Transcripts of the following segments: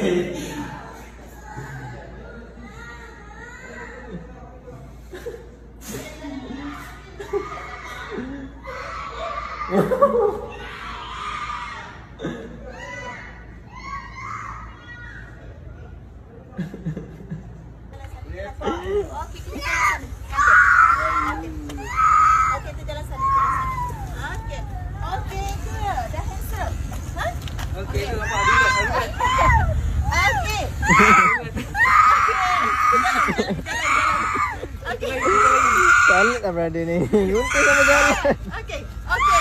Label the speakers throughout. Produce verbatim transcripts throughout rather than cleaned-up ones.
Speaker 1: Salut lah brother ni. Gunting sama jalan.
Speaker 2: Okey, okey.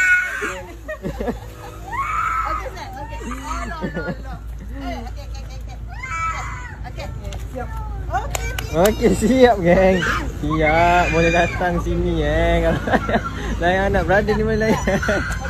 Speaker 2: Okey, Zat. Okey. Oh, no, no, no. Eh, okey, okey, okey. Okey. Siap. Okey.
Speaker 1: Okey, siap geng. Siap. Boleh datang sini eh. Kalau layan anak brother ni boleh layan.